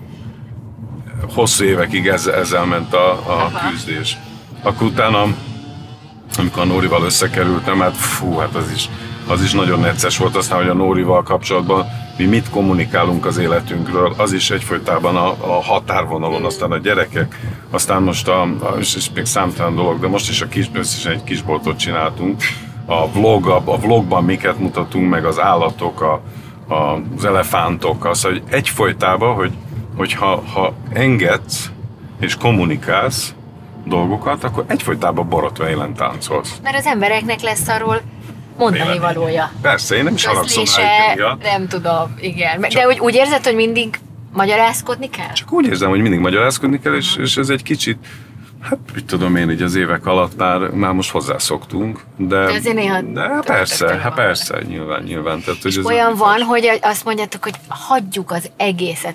Hosszú évekig ezzel, ezzel ment a, a küzdés. Akkor utána, amikor a Nórival összekerültem, hát fú, hát az is, az is nagyon necces volt. Aztán, hogy a Nórival kapcsolatban mi mit kommunikálunk az életünkről, az is egyfolytában a, a határvonalon, aztán a gyerekek, aztán most a, a és, és még számtalan dolog, de most is a kis, összesen egy kisboltot csináltunk. A vlog, a, a vlogban miket mutatunk, meg az állatok, a, a, az elefántok, az, hogy egyfolytában, hogy, hogy ha, ha engedsz és kommunikálsz dolgokat, akkor egyfolytában borotva élen táncolsz. Mert az embereknek lesz arról mondani valója. Persze, én nem is haragszom rá. Nem tudom, igen. De úgy, úgy érzed, hogy mindig magyarázkodni kell? Csak úgy érzem, hogy mindig magyarázkodni kell, és, és ez egy kicsit, hát mit tudom én, így az évek alatt már, már most hozzászoktunk, de, de, azért néha de persze, hát persze, vele. nyilván, nyilván. Tehát, hogy és ez olyan van, hogy azt mondjátok, hogy hagyjuk az egészet.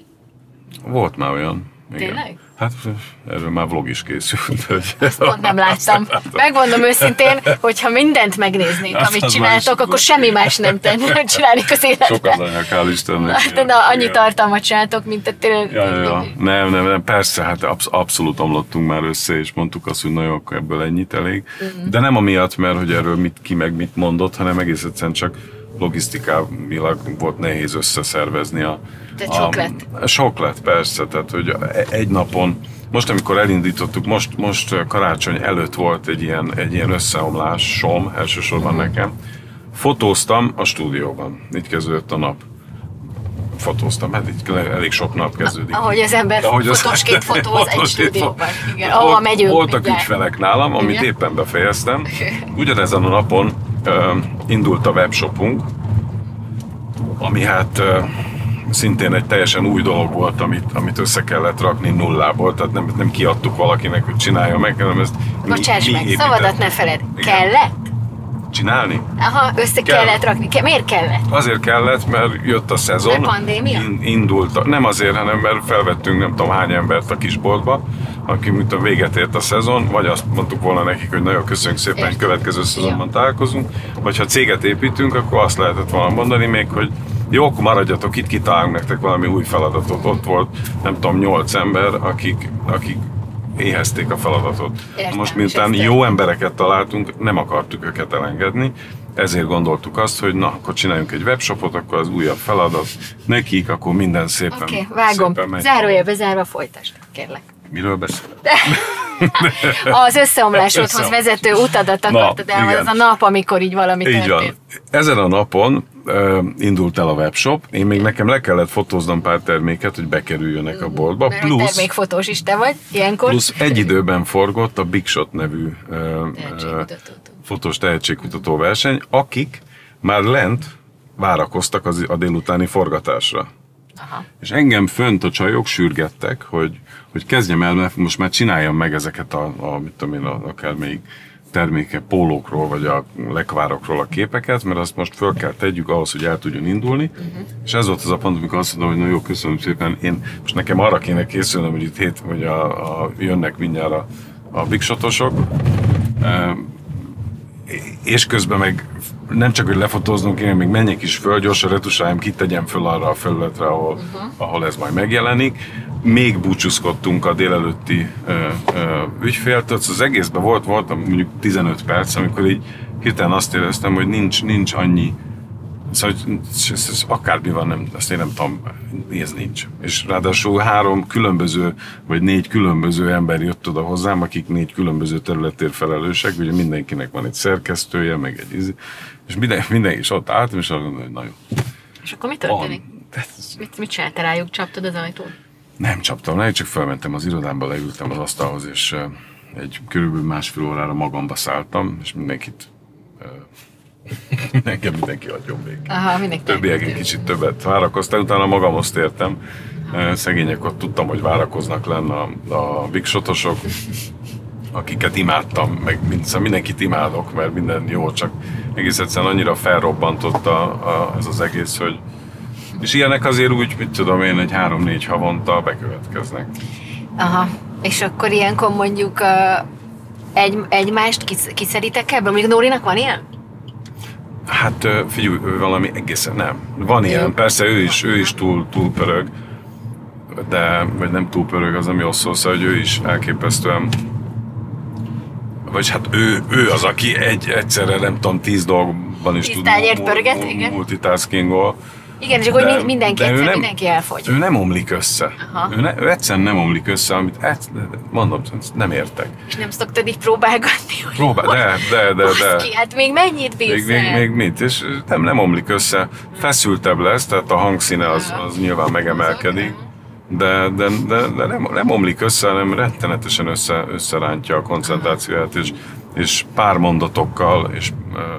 Volt már olyan. Igen. Tényleg? Hát erről már vlog is készült. Hogy ezt pont nem láttam. Megmondom őszintén, hogyha mindent megnéznék, azt amit csináltok, akkor semmi más nem tenni, csinálnék az életben. Sokat anyag, hál' Istennek. Hát, de annyi igen. tartalmat csináltok, mint a tényleg. Ja, ja, ja. Nem, nem, nem, persze, hát absz- abszolút omlottunk már össze, és mondtuk azt, hogy na jó, akkor ebből ennyit elég. Uh-huh. De nem amiatt, mert hogy erről mit, ki meg mit mondott, hanem egész egyszerűen csak logisztikámilag volt nehéz összeszervezni a... De sok lett. Sok lett, persze, tehát hogy egy napon, most amikor elindítottuk, most, most karácsony előtt volt egy ilyen, egy ilyen összeomlásom, elsősorban uh-huh. nekem. Fotóztam a stúdióban, így kezdődött a nap. Fotóztam, hát így elég sok nap kezdődik. Na, ahogy az ember fotósként fotóz egy stúdióban. Igen, ahova megyünk. Voltak mindjárt. Ügyfelek nálam, amit igen? éppen befejeztem. Ugyanezen a napon uh, indult a webshopunk, ami hát uh, szintén egy teljesen új dolog volt, amit, amit össze kellett rakni nullából, tehát nem, nem kiadtuk valakinek, hogy csinálja meg, hanem ezt bocsáss mi, mi meg, szavadat ne feled. Igen. Kellett? Csinálni? Aha, össze Kell. kellett rakni. Ke- miért kellett? Azért kellett, mert jött a szezon. A pandémia? In, indult, a, nem azért, hanem mert felvettünk nem tudom hány embert a kisboltba, aki mint a véget ért a szezon, vagy azt mondtuk volna nekik, hogy nagyon köszönjük szépen, hogy következő szezonban találkozunk, vagy ha céget építünk, akkor azt lehetett volna mondani még, hogy jó, akkor maradjatok itt, kitalálunk nektek valami új feladatot. Ott volt, nem tudom, nyolc ember, akik, akik éhezték a feladatot. Értem, most miután jó embereket találtunk, nem akartuk őket elengedni, ezért gondoltuk azt, hogy na, akkor csináljunk egy webshopot, akkor az újabb feladat nekik, akkor minden szépen Oké, okay, vágom. Zárójelbe zárva folytasd, kérlek. Miről beszélek? Az összeomlásodhoz vezető utadat akartad el, az a nap, amikor így valami így történt. Van. Ezen a napon uh, indult el a webshop, én még nekem le kellett fotóznom pár terméket, hogy bekerüljönek a boltba. Mert plusz, termékfotós is te vagy, ilyenkor. Plusz egy időben forgott a Big Shot nevű uh, uh, fotós tehetségkutató verseny, akik már lent várakoztak az, a délutáni forgatásra. Aha. És engem fönt a csajok sürgettek, hogy, hogy kezdjem el, mert most már csináljam meg ezeket a, a mit tudom én, a, akár még terméke, pólókról, vagy a lekvárokról a képeket, mert azt most föl kell tegyük ahhoz, hogy el tudjon indulni. Uh-huh. És ez volt az a pont, amikor azt mondom, hogy na jó, köszönöm szépen, én most nekem arra kéne készülnöm, hogy itt hét, hogy a, a, jönnek mindjárt a, a big shotosok. E, és közben meg nem csak, hogy lefotóznom kéne, még menjek is föl, gyorsan retusáljam, kitegyem föl arra a felületre, ahol, uh-huh. ahol ez majd megjelenik. Még búcsúzkodtunk a délelőtti ö, ö, ügyféltől, az egészben volt, volt mondjuk tizenöt perc, amikor így hirtelen azt éreztem, hogy nincs, nincs annyi, szóval ez, ez akármi van, nem, azt én nem tudom, ez nincs. És ráadásul három különböző, vagy négy különböző ember jött oda hozzám, akik négy különböző területért felelősek, ugye mindenkinek van egy szerkesztője, meg egy íz, és minden, mindenki is ott álltam, és azt mondom, hogy na jó. És akkor mi történik? Mit, mit csináltál rájuk? Csaptad az ajtót? Nem csaptam le, csak felmentem az irodámba, leültem az asztalhoz, és uh, egy körülbelül másfél órára magamba szálltam, és mindenkit, uh, nekem mindenki adjon még. Aha, mindenki. Többiek egy kicsit többet várakoztam, utána magamhoz tértem. Uh, szegények ott tudtam, hogy várakoznak lenne a, a big shotosok, akiket imádtam, meg mind, mindenkit imádok, mert minden jó, csak egész egyszerűen annyira felrobbantott a, a, ez az egész, hogy és ilyenek azért úgy, mit tudom én, egy három-négy havonta bekövetkeznek. Aha, és akkor ilyenkor mondjuk uh, egy, egymást kisz, kiszeritek ebből? Mondjuk Nórinak van ilyen? Hát figyelj, valami egészen nem. Van ilyen, jó. Persze ő is, ő is túl, túl pörög, de, vagy nem túl pörög, az nem jól szó, szóval, hogy ő is elképesztően, vagy hát ő, ő az, aki egy, egyszerre nem tudom, tíz dolgban is tud multitaskingol. Igen, csak hogy mindenki, egyszer nem, mindenki elfogy. Ő nem omlik össze. Ő, ne, ő egyszerűen nem omlik össze, amit egy, mondom, nem értek. És nem szoktad így próbálgatni? Próbál, de, de, de, de. Ki, hát még mennyit bírsz még, még, még mit, és nem, nem omlik össze. Feszültebb lesz, tehát a hangszíne az, az nyilván megemelkedik. De, de, de, de nem, nem omlik össze, hanem rettenetesen össze, összerántja a koncentrációját, és, és pár mondatokkal, és uh,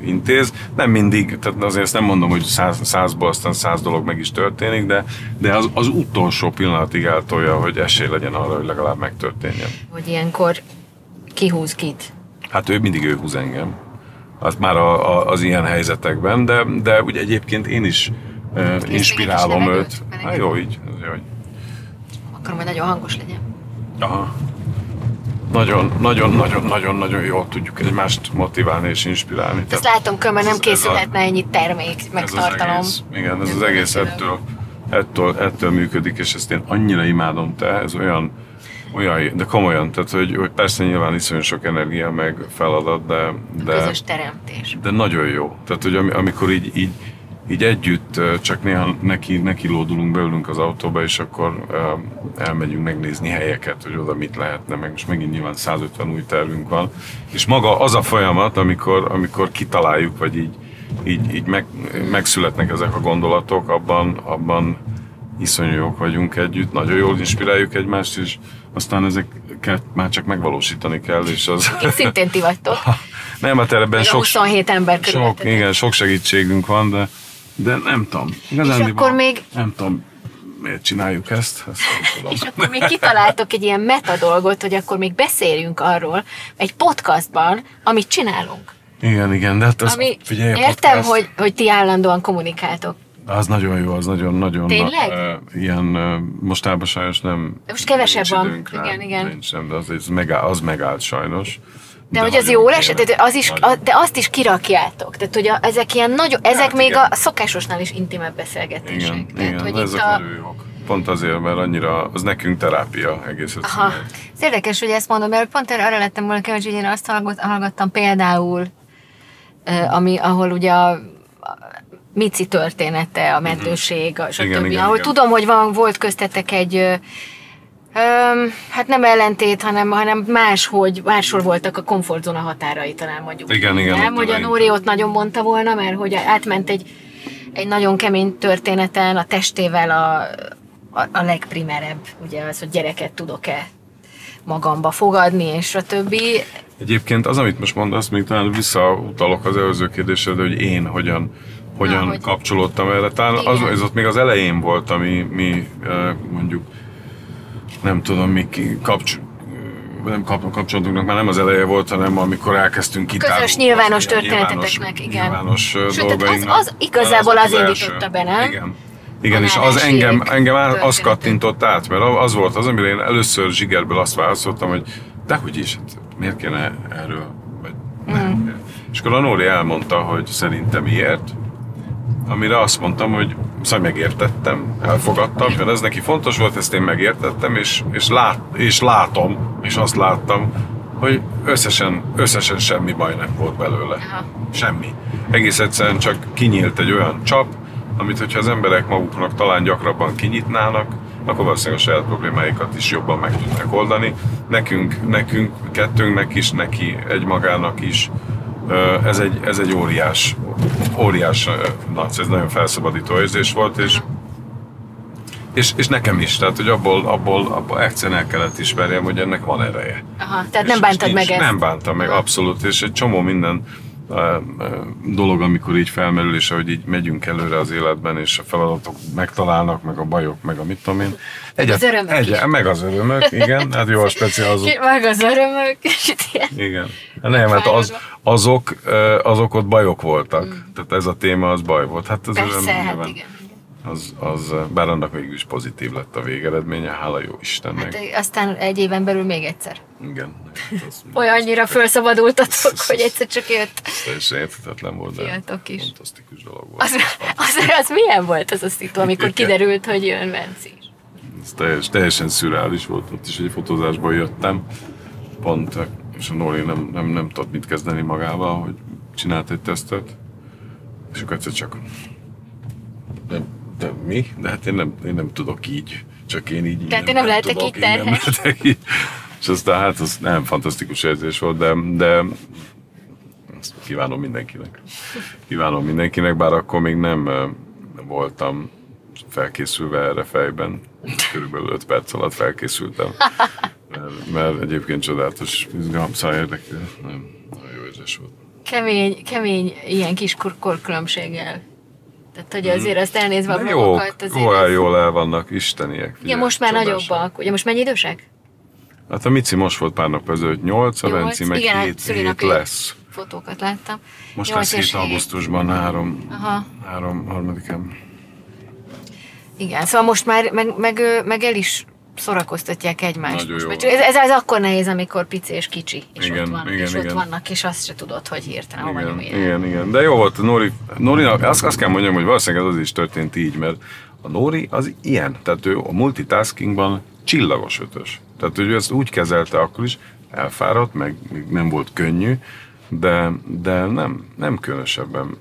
intéz. Nem mindig, tehát azért ezt nem mondom, hogy száz, százból aztán száz dolog meg is történik, de, de az, az utolsó pillanatig eltolja, hogy esély legyen arra, hogy legalább megtörténjen. Hogy ilyenkor kihúz kit? Hát ő mindig ő húz engem. Az már a, a, az ilyen helyzetekben, de, de ugye egyébként én is uh, inspirálom őt. Hát jó, így. Jó, így. Akkor majd nagyon hangos legyen. Aha. Nagyon, nagyon, nagyon, nagyon, nagyon jól tudjuk egymást motiválni és inspirálni. Ezt látom, különben nem készülhetne ennyi termék, meg tartalom. Ez egész, igen, ez, ez az egész ettől, ettől, ettől működik, és ezt én annyira imádom, te, ez olyan, olyan, de komolyan, tehát hogy, hogy persze nyilván iszonyú sok energia meg feladat, de, de, közös teremtés. De nagyon jó. Tehát, hogy amikor így, így, így együtt csak néha neki, neki lódulunk, beülünk az autóba, és akkor elmegyünk megnézni helyeket, hogy oda mit lehetne, meg most megint nyilván százötven új tervünk van. És maga az a folyamat, amikor, amikor kitaláljuk, vagy így, így, így meg, megszületnek ezek a gondolatok, abban, abban iszonyú jók vagyunk együtt, nagyon jól inspiráljuk egymást, és aztán ezeket már csak megvalósítani kell, és az... Akik szintén ti vagytok. Nem, hát ebben sok, huszonhét ember sok, igen, sok segítségünk van, de, de nem tudom. Igazán és akkor még... Nem tudom, miért csináljuk ezt. ezt és akkor még kitaláltok egy ilyen meta dolgot, hogy akkor még beszéljünk arról egy podcastban, amit csinálunk. Igen, igen, de hát az, Ami, figyelj, értem, hogy, hogy ti állandóan kommunikáltok. Az nagyon jó, az nagyon-nagyon... Tényleg? Uh, ilyen uh, mostában sajnos nem... De most kevesebb van. Rá, igen, igen. Nincs sem, de az, az, megállt, az megállt sajnos. De, de hogy az jó lesz, az is, a, de azt is kirakjátok. Tehát, hogy a, ezek ilyen nagyon, ezek hát még igen. A szokásosnál is intimebb beszélgetések. Igen, Tehát, igen, hogy ezek a... nagyon jók. Pont azért, mert annyira, az nekünk terápia egész egyszerűen. Ez érdekes, hogy ezt mondom, mert pont arra lettem volna kíváncsi, hogy én azt hallgattam például, ami, ahol ugye a Mici története, a meddőség, a stb. Igen, igen, ahol igen. Tudom, hogy van, volt köztetek egy, ö, ö, hát nem ellentét, hanem, hanem máshogy, máshol voltak a komfortzóna határai, talán mondjuk. Igen, igen. Nem, hogy a Nóri ott nagyon mondta volna, mert hogy átment egy, egy nagyon kemény történeten a testével a, a, a legprimerebb, ugye az, hogy gyereket tudok-e magamba fogadni, és a többi. Egyébként az, amit most mondasz, még talán visszautalok az előző kérdésre, de hogy én hogyan hogyan Na, kapcsolódtam erre. Talán az, az ott még az elején volt, ami mi mondjuk nem tudom, mi kapcs, nem kapcsolódunknak, már nem az eleje volt, hanem amikor elkezdtünk kitárulni. Közös nyilvános történeteteknek, igen. Nyilvános Sőt, az, az igazából az, az, az indította be, nem? Igen. Igen, és az engem, engem az kattintott át, mert az volt az, amire én először zsigerből azt válaszoltam, hogy dehogy is, hát miért kéne erről, vagy nem. Mm. És akkor a Nóri elmondta, hogy szerintem miért, amire azt mondtam, hogy szóval megértettem, elfogadtam, mert ez neki fontos volt, ezt én megértettem, és, és, lát, és látom, és azt láttam, hogy összesen, összesen semmi baj nem volt belőle. Aha. Semmi. Egész egyszerűen csak kinyílt egy olyan csap, amit hogyha az emberek maguknak talán gyakrabban kinyitnának, akkor valószínűleg a saját problémáikat is jobban meg tudnak oldani. Nekünk, nekünk, kettőnknek is, neki egymagának is. Ez egy, ez egy óriás, óriás, nac, ez nagyon felszabadító érzés volt, és, és, és nekem is, tehát hogy abból, abból, abból egyszerűen el kellett ismerjem, hogy ennek van ereje. Aha, tehát és nem bántad meg ezt? Nem bántam meg, abszolút, és egy csomó minden uh, dolog, amikor így felmerül, és ahogy így megyünk előre az életben, és a feladatok megtalálnak, meg a bajok, meg a mit tudom én. Egyet, az örömök egy, meg az örömök, igen, hát jó a speciálzók. Meg az örömök, és ilyen. Igen. Nem, hát az, azok, azok ott bajok voltak. Mm. Tehát ez a téma, az baj volt. Hát az Persze, öröm, hát igen. Az, az, bár annak végül is pozitív lett a végeredménye, hála jó Istennek. Hát aztán egy éven belül még egyszer. Igen. Olyannyira felszabadultatok, hogy egyszer csak jött. Ez teljesen érthetetlen volt, de is. Fantasztikus dolog volt. Az, az, az milyen volt az a szitu, amikor kiderült, hogy jön Venci? Ez teljes, teljesen szürreális volt, ott is egy fotózásból jöttem, pont, és a Nóri nem, nem, nem tudott mit kezdeni magával, hogy csinált egy tesztet, és akkor egyszer csak de, de mi? De hát én nem, én nem tudok így, csak én így. Tehát én nem, nem lehetek tudok, így terhes. Így. És aztán hát az nem fantasztikus érzés volt, de, de azt kívánom mindenkinek. Kívánom mindenkinek, bár akkor még nem voltam felkészülve erre fejben. Körülbelül öt perc alatt felkészültem. Mert, mert egyébként csodálatos izgalom, szóval érdekel. Nem, nagyon jó érzés volt. kemény, kemény ilyen kis korkülönbséggel. Tehát, hogy azért azt elnézve a blogokat azért... Jó, ez... jól el vannak, isteniek. Igen, most már nagyobbak. Ugye most mennyi idősek? Hát a Mici most volt pár nap ezelőtt nyolc, a Venci meg hét lesz. Fotókat láttam. Most lesz hét augusztusban, három, három harmadikán. Igen, szóval most már meg, meg, meg el is szórakoztatják egymást. Most, ez, ez, ez akkor nehéz, amikor pici és kicsi, és igen, ott, van, igen, és igen. ott vannak, és azt se tudod, hogy hirtelen hova nyomják. Igen, igen, de jó volt, Nóri, Nórinak azt, azt kell mondjam, hogy valószínűleg az is történt így, mert a Nóri az ilyen, tehát ő a multitaskingban csillagos ötös. Tehát ő ezt úgy kezelte akkor is, elfáradt, meg nem volt könnyű, de, de nem, nem különösebben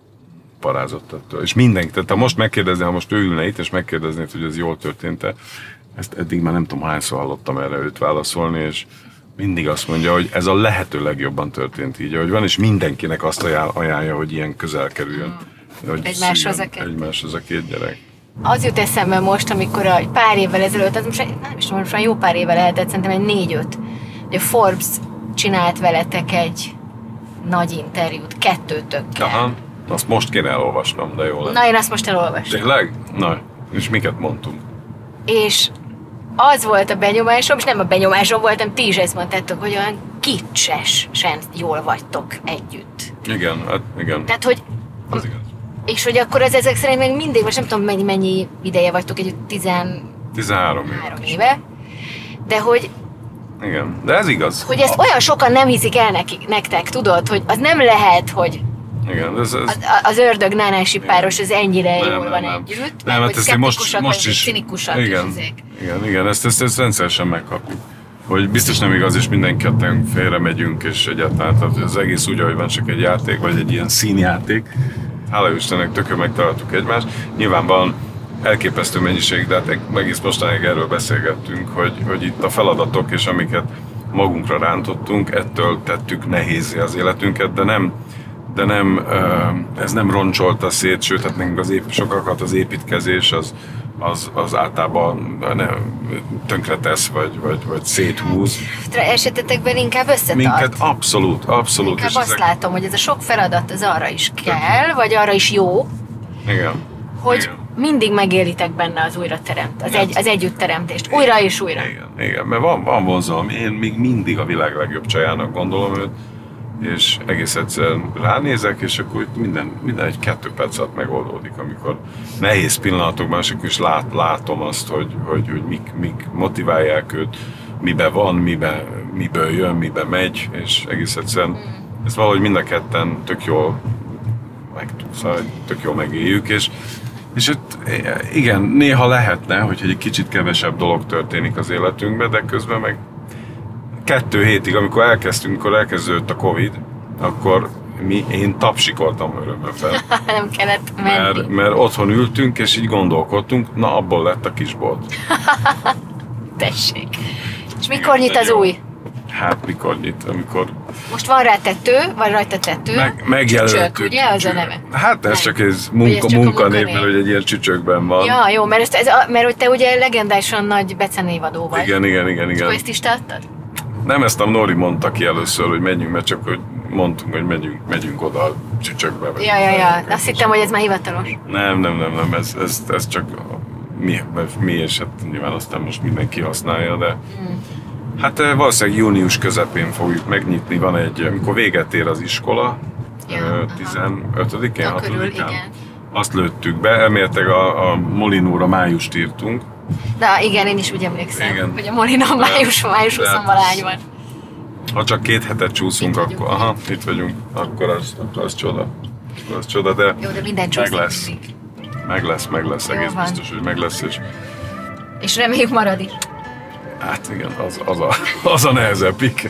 parázott ettől. És mindenki, tehát ha most megkérdezni, ha most ő ülne itt, és megkérdeznéd, hogy ez jól történt-e, ezt eddig már nem tudom hányszor hallottam erre őt válaszolni, és mindig azt mondja, hogy ez a lehető legjobban történt így, ahogy van, és mindenkinek azt ajánlja, hogy ilyen közel kerüljön. Egymáshoz a két. Egymáshoz a két gyerek. Az jut eszembe most, amikor a pár évvel ezelőtt, az most nem is tudom, most jó pár éve lehetett, szerintem egy négy-öt, hogy a Forbes csinált veletek egy nagy interjút, kettőtökkel. Aha, azt most kéne elolvasnom, de jó lenne. Na, én azt most elolvastam. Tényleg? Na, és miket mondtunk? És az volt a benyomásom, és nem a benyomásom volt, hanem ti is ezt mondtátok, hogy olyan kicsesen jól vagytok együtt. Igen, hát igen. Tehát, hogy... Az igaz. És hogy akkor ez ezek szerint még mindig, most nem tudom mennyi, mennyi ideje vagytok, egy tizenhárom éve, de hogy... Igen, de ez igaz. Hogy ezt olyan sokan nem hiszik el nekik, nektek, tudod, hogy az nem lehet, hogy igen, ez, ez... Az, az ördög nánási páros az ennyire nem, jól nem, van nem. együtt, nem, mert hogy szkeptikusak most, vagy is, cinikusak igen, is ezek. Igen, igen, ezt, ezt, ezt rendszeresen megkapjuk. Hogy biztos nem igaz, és mindenketten félre megyünk, és egyáltalán tehát az egész úgy, ahogy van, csak egy játék, vagy egy ilyen színjáték. Hála Istennek tökön megtaláltuk egymást. Nyilván van elképesztő mennyiség, de hát egész mostanáig erről beszélgettünk, hogy, hogy itt a feladatok, és amiket magunkra rántottunk, ettől tettük nehézzé az életünket, de nem, de nem, ez nem roncsolta szét, sőt, hát nekünk az ép, sokakat az építkezés az, az, az általában ne, tönkretesz, vagy, vagy, vagy széthúz. Esetetekben inkább összetart. Minket abszolút, abszolút. Inkább azt ezek... látom, hogy ez a sok feladat az arra is kell, vagy arra is jó, igen. hogy igen. mindig megélitek benne az újrateremt, az, egy, az együttteremtést, újra és újra. Igen, igen, mert van, van vonzalom. Én még mindig a világ legjobb csajának gondolom őt, és egész egyszerűen ránézek, és akkor minden, minden egy kettő perc alatt megoldódik, amikor nehéz pillanatokban, és akkor is lát, látom azt, hogy, hogy, hogy mik, mik motiválják őt, miben van, miben, miből jön, miben megy, és egész egyszerűen ezt valahogy mind a ketten tök jól, meg, szóval tök jól megéljük, és És itt, igen, néha lehetne, hogy egy kicsit kevesebb dolog történik az életünkben, de közben meg kettő hétig, amikor elkezdtünk, amikor elkezdődött a Covid, akkor mi, én tapsikoltam örömömben. Nem kellett menni. Mert, mert otthon ültünk, és így gondolkodtunk, na abból lett a kisbolt. Tessék. És mikor nyit az új? Hát mikor nyit, amikor... Most van rá tető, van rajta tető. Meg, megjelöltük. Csücsök, ugye az a neve? Hát ez nem. Csak ez munka, munkanév, mert hogy egy ilyen csücsökben van. Ja, jó, mert, ezt, ez, mert hogy te ugye legendásan nagy becenévadó vagy. Igen, igen, igen, igen. És ezt is te adtad? Nem, ezt a Nóri mondta ki először, hogy menjünk, mert csak hogy mondtunk, hogy megyünk, megyünk oda a csücsökbe. Ja, ja, ja. Azt hittem, hogy ez már hivatalos. Nem, nem, nem, nem. Ez, ez, ez csak mi, mi, és hát nyilván aztán most mindenki használja, de hmm. hát valószínűleg június közepén fogjuk megnyitni. Van egy, amikor véget ér az iskola, ja, tizenötödikén, hatodikán. Azt lőttük be, elméletileg a, a Molinóra májust írtunk. Na igen, én is úgy emlékszem, igen. hogy a Molina május, május huszonvalány van. Ha csak két hetet csúszunk, itt akkor, aha, itt vagyunk, akkor az, akkor az csoda. Akkor az csoda, de, jó, de minden meg lesz. Meg lesz, meg lesz, egész van. Biztos, hogy meg lesz. És, és reméljük marad is. Hát igen, az, az, a, az a nehezebbik.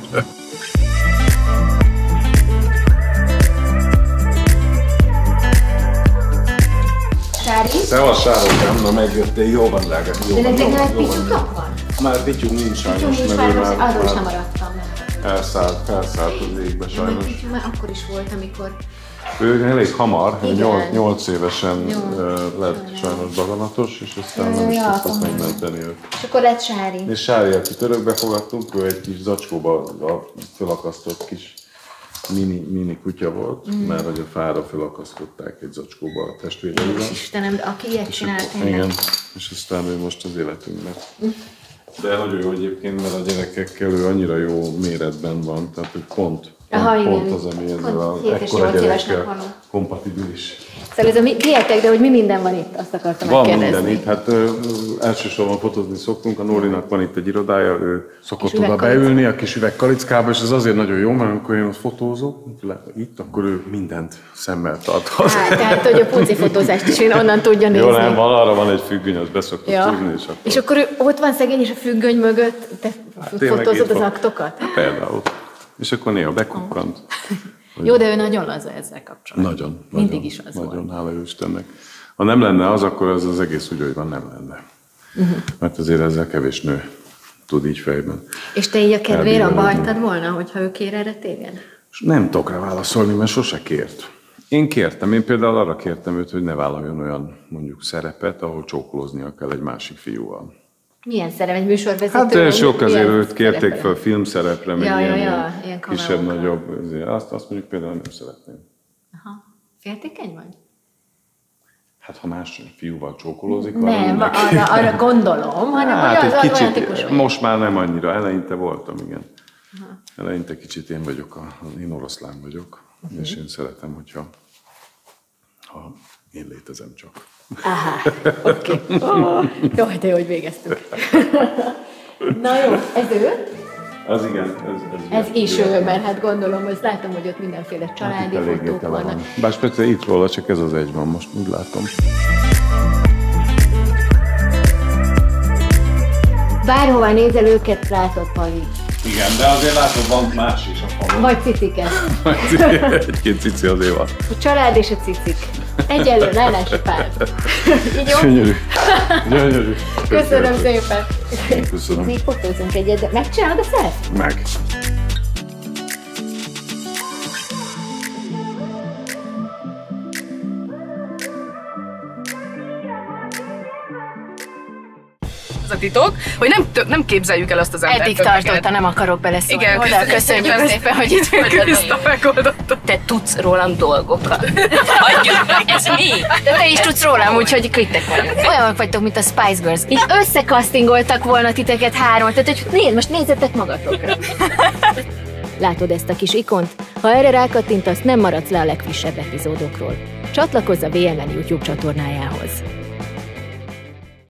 Sári? Szevasz, Sárokám, na megjöttél, jó van, drága. De nektek már pityutok van? Már pityunk nincs sajnos, mert ő már... Arról is nem maradtam. Elszállt, elszállt az égbe sajnos. Pityunk már akkor is volt, amikor... Ő elég hamar, nyolc évesen lett sajnos daganatos, és aztán nem is tudtak megmenteni őt. És akkor lett Sári. És Sári, akit örökbe fogadtunk, ő egy kis zacskóba a fölakasztott kis mini, mini kutya volt, mm. mert hogy a fára felakasztották egy zacskóba a testvéreivel. Istenem, de aki ilyet csinált tényleg. Igen, és aztán ő most az életünkben. Mm. De nagyon jó egyébként, mert a gyerekekkel ő annyira jó méretben van, tehát hogy pont, Aha, pont az, ami ezzel a ekkora gyerekkel kompatibilis. Szóval ez a mi, hihetek, de hogy mi minden van itt, azt akartam van megkérdezni. Van minden itt, hát ö, elsősorban fotózni szoktunk, a Nórinak van itt egy irodája, ő szokott oda beülni a kis üvegkalickába, és ez azért nagyon jó, mert amikor én ott fotózok, itt, akkor ő mindent szemmel tarthat. Hát, tehát, hogy a punci fotózást is onnan tudja nézni. Jó, nem, van, arra van egy függöny, azt beszoktuk ja. tudni, és akkor... És akkor ő ott van szegény, és a függöny mögött te hát, fotózod az aktokat? Például. És akkor néha bekukkant. Jó, de ő nagyon laza ezzel kapcsolatban. Nagyon. Mindig nagyon, is az nagyon, volt. Nagyon, hála Istennek. Ha nem lenne az, akkor ez az egész úgy, hogy van, nem lenne. Uh-huh. Mert azért ezzel kevés nő tud így fejben. És te így a kedvére abba hagytad volna, hogyha ő kér erre téged? Nem tudok rá válaszolni, mert sose kért. Én kértem, én például arra kértem őt, hogy ne vállaljon olyan mondjuk szerepet, ahol csókolóznia kell egy másik fiúval. Milyen szerep? Egy műsorvezető? Hát és sok azért őt kérték fel filmszerepre, meg ja, ilyen, ja, ja, ilyen kisebb-nagyobb. Azt, azt mondjuk például nem szeretném. Aha. Féltékeny vagy? Hát ha más fiúval csókolózik, nem, arra, arra, arra gondolom, hanem hát az, egy az kicsit, típus vagy. Most már nem annyira, eleinte voltam, igen. Aha. Eleinte kicsit én vagyok, a, én oroszlán vagyok, uh-huh. és én szeretem, hogyha ha én létezem csak. Aha, oké. Okay. Oh, jaj, de jó, hogy végeztünk. Na jó, ez ő? Az igen. Ez, ez, ez is ő, mert hát gondolom, azt látom, hogy ott mindenféle családi hát fotók vannak. Van. Bár speciál itt róla, csak ez az egy van, most úgy látom. Bárhová nézel, őket látod, Pali. Igen, de azért látod, van más is a falon. Vagy ciciket. Egy-két cici azért van. A család és a cicik. Egyelő, nálási pár. Így jó? Gyönyörű. Gyönyörű. Köszönöm szépen. Köszönöm. Még fotózunk egyet, de megcsinálod a selfie? Meg. Az a titok, hogy nem, nem képzeljük el azt az embert. Eddig tartotta, nem akarok beleszólni. Igen, oda, köszönjük szépen, szépen, hogy itt Kriszta megoldotta. Te tudsz rólam dolgokat. Adjuk meg, ez mi? De te is tudsz rólam, úgyhogy kritek vagyok. Olyanok vagytok, mint a Spice Girls. Így összekasztingoltak volna titeket hármat, tehát hogy nézd, most nézzetek magatokra. Látod ezt a kis ikont? Ha erre rákattintasz, nem maradsz le a legfrissebb epizódokról. Csatlakozz a vé em en YouTube csatornájához.